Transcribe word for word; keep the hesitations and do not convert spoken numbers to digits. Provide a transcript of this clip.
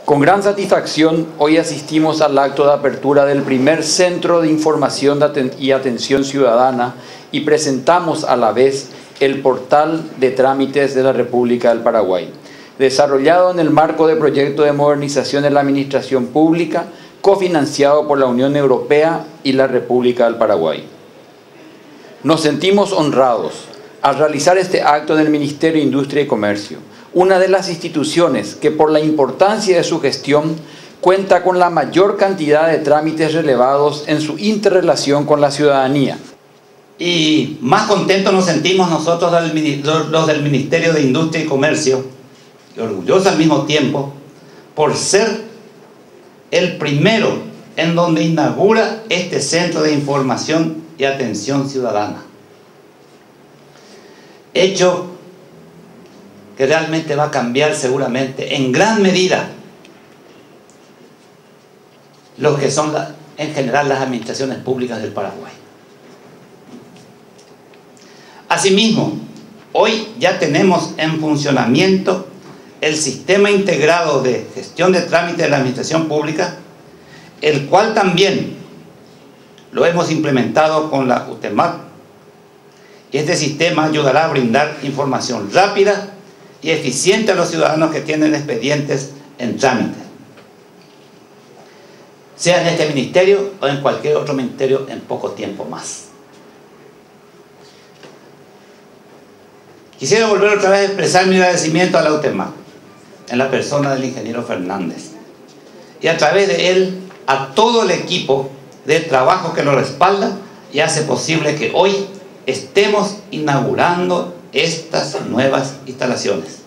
Con gran satisfacción, hoy asistimos al acto de apertura del primer Centro de Información y Atención Ciudadana y presentamos a la vez el Portal de Trámites de la República del Paraguay, desarrollado en el marco del proyecto de modernización de la Administración Pública, cofinanciado por la Unión Europea y la República del Paraguay. Nos sentimos honrados al realizar este acto en el Ministerio de Industria y Comercio, una de las instituciones que por la importancia de su gestión cuenta con la mayor cantidad de trámites relevados en su interrelación con la ciudadanía. Y más contentos nos sentimos nosotros los del Ministerio de Industria y Comercio, y orgullosos al mismo tiempo, por ser el primero en donde inaugura este Centro de Información y Atención Ciudadana. Hecho que realmente va a cambiar seguramente en gran medida lo que son la, en general las administraciones públicas del Paraguay. Asimismo, hoy ya tenemos en funcionamiento el Sistema Integrado de Gestión de Trámites de la Administración Pública, el cual también lo hemos implementado con la UTEMAT, y este sistema ayudará a brindar información rápida y eficiente a los ciudadanos que tienen expedientes en trámite, sea en este ministerio o en cualquier otro ministerio en poco tiempo más. Quisiera volver otra vez a expresar mi agradecimiento a la UTEMAT, en la persona del ingeniero Fernández, y a través de él a todo el equipo de trabajo que lo respalda y hace posible que hoy estemos inaugurando estas nuevas instalaciones.